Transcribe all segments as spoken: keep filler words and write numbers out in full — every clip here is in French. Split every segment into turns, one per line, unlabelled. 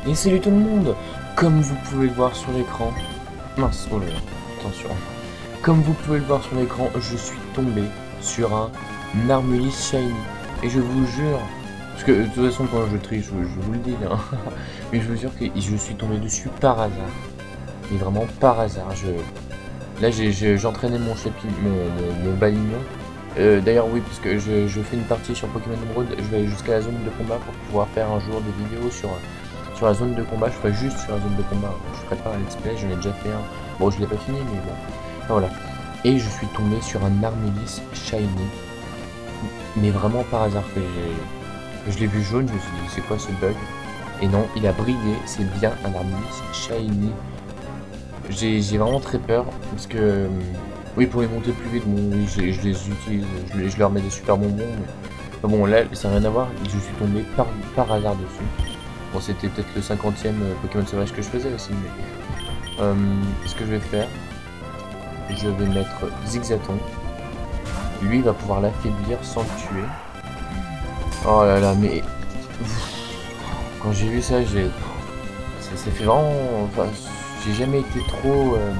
Et salut tout le monde. Comme vous pouvez le voir sur l'écran... Mince, oh là là, attention. Comme vous pouvez le voir sur l'écran, je suis tombé sur un Armulis Shiny. Et je vous jure... Parce que de toute façon quand je triche, je, je vous le dis, hein. Mais je vous jure que je suis tombé dessus par hasard. Mais vraiment par hasard. Je... Là j'entraînais mon chapi, mon, mon, mon balignon. Euh, D'ailleurs oui, parce que je, je fais une partie sur Pokémon Emerald, je vais aller jusqu'à la zone de combat pour pouvoir faire un jour des vidéos sur, sur la zone de combat. Je ferai juste sur la zone de combat, je ferai pas un let's play, j'en ai déjà fait un. Bon, je l'ai pas fini, mais bon. Enfin, voilà. Et je suis tombé sur un Armulis Shiny. Mais vraiment par hasard, que j'ai... Je l'ai vu jaune, je me suis dit c'est quoi ce bug? Et non, il a brillé, c'est bien un Armulis Shiny. J'ai vraiment très peur, parce que... Oui, pour les monter plus vite, bon, oui, je, je les utilise, je, les, je leur mets des super bonbons, mais... Enfin, bon, là, ça n'a rien à voir, je suis tombé par, par hasard dessus. Bon, c'était peut-être le cinquantième Pokémon sauvage que je faisais aussi, mais... Euh, ce que je vais faire, je vais mettre Zigzaton. Lui, il va pouvoir l'affaiblir sans le tuer. Oh là là, mais... Quand j'ai vu ça, j'ai... Ça, ça fait vraiment... Enfin, j'ai jamais été trop... Euh...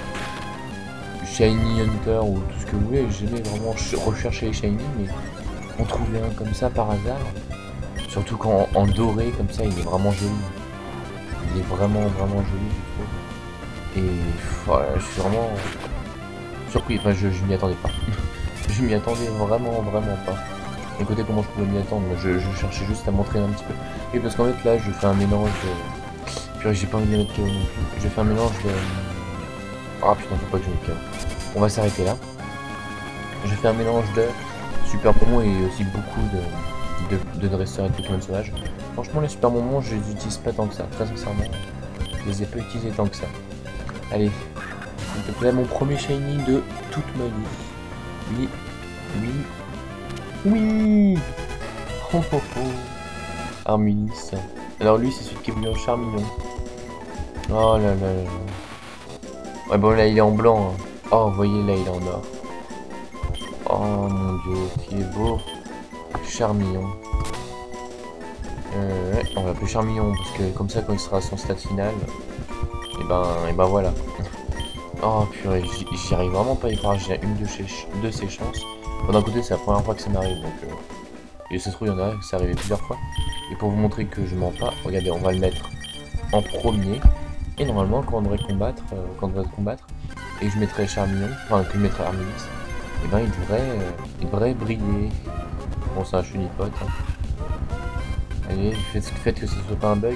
Shiny Hunter ou tout ce que vous voulez, j'ai jamais vraiment recherché les Shiny, mais on trouvait un comme ça par hasard. Surtout qu'en en doré comme ça, il est vraiment joli. Il est vraiment vraiment joli, je trouve. Et voilà, je suis vraiment surpris, enfin je, je m'y attendais pas. Je m'y attendais vraiment vraiment pas. Écoutez comment je pouvais m'y attendre, je, je cherchais juste à montrer un petit peu. Et parce qu'en fait là je fais un mélange de... Puis j'ai pas envie de mettre K O non plus. Je fais un mélange de... Ah putain, faut pas que je mette K O. On va s'arrêter là. Je fais un mélange de super bonbons et aussi beaucoup de, de, de dresseurs et de Pokémon sauvages. Franchement, les super bonbons, je les utilise pas tant que ça. Très sincèrement, je les ai pas utilisés tant que ça. Allez, s'il te plaît, mon premier shiny de toute ma vie. Oui, oui, oui. Oh oh oh. Armulis. Alors lui, c'est celui qui est venu en Charmillon. Oh là là là là. Ouais, bon, là, il est en blanc. Hein. Oh, vous voyez, là, il est en or. Oh, mon dieu, il est beau. Charmillon. Euh, ouais, on va l'appeler Charmillon, parce que comme ça, quand il sera à son stade final, et ben, et ben voilà. Oh, purée, j'y arrive vraiment pas à y croire. J'ai une de, chez, de ces chances. Bon, d'un côté, c'est la première fois que ça m'arrive, donc... Euh, et ça se trouve, il y en a que ça arrivé plusieurs fois. Et pour vous montrer que je mens pas, regardez, on va le mettre en premier. Et normalement, quand on devrait combattre, euh, quand on devrait combattre, et je mettrai Charmillon, enfin que je mettrai Armulis, et ben il devrait, euh, il devrait briller. Bon, c'est un chunipote. Hein. Allez, faites, faites que ce soit pas un bug.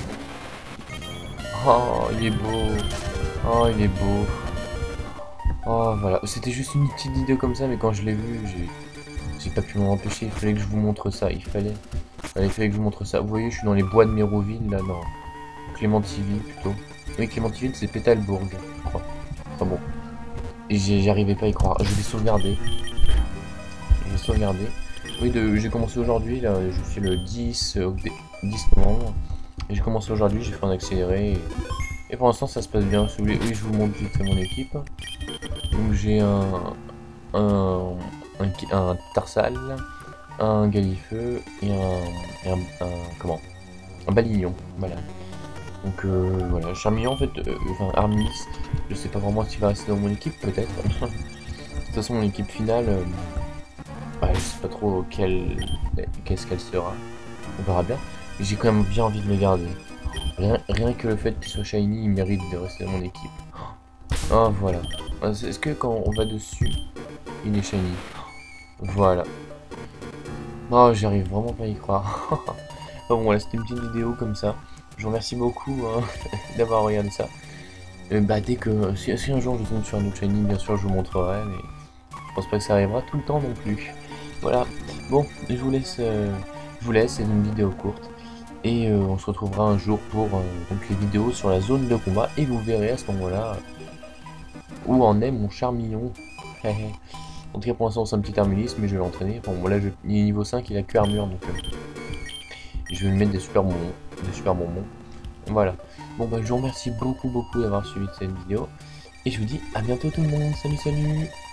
Oh, il est beau. Oh, il est beau. Oh, voilà. C'était juste une petite vidéo comme ça, mais quand je l'ai vu, j'ai j'ai pas pu m'en empêcher. Il fallait que je vous montre ça. Il fallait, il fallait que je vous montre ça. Vous voyez, je suis dans les bois de Méroville, là, dans Clémentiville plutôt. Oui, Clémentiville, c'est Pétalbourg, je crois. Enfin bon. Et j'y arrivais pas à y croire. Je vais sauvegarder. Je vais sauvegarder. Oui, j'ai commencé aujourd'hui, là, je suis le dix, euh, dix novembre. Et j'ai commencé aujourd'hui, j'ai fait un accéléré. Et, et pour l'instant, ça se passe bien. Si vous voulez, oui, je vous montre vite fait mon équipe. Donc j'ai un, un, un, un Tarsal, un Galifeu et un, et un, un comment un Balignon, voilà. Donc euh, voilà, Charmillon en fait, euh, enfin Armulis, je sais pas vraiment s'il va rester dans mon équipe, peut-être. De toute façon, mon équipe finale, euh, bah, je sais pas trop quelle, qu'est-ce qu'elle sera. On verra bien. Mais j'ai quand même bien envie de le garder. Rien, rien que le fait qu'il soit shiny, il mérite de rester dans mon équipe. Oh voilà. Est-ce que quand on va dessus, il est shiny? Voilà. Oh, j'arrive vraiment pas à y croire. Bon voilà, c'était une petite vidéo comme ça. Je vous remercie beaucoup hein, d'avoir regardé ça. Euh, bah dès que si, si un jour je tombe sur un autre shiny, bien sûr je vous montrerai, mais je pense pas que ça arrivera tout le temps non plus. Voilà. Bon, je vous laisse, euh, je vous laisse. C'est une vidéo courte et euh, on se retrouvera un jour pour euh, donc les vidéos sur la zone de combat et vous verrez à ce moment-là euh, où en est mon Charmillon. En tout cas pour l'instant c'est un petit Armulis, mais je vais l'entraîner. Bon, bon là je, il est niveau cinq, il a que armure donc. Euh, Je vais lui mettre des super bonbons, des super bonbons. Voilà. Bon bah je vous remercie beaucoup beaucoup d'avoir suivi cette vidéo. Et je vous dis à bientôt tout le monde. Salut salut.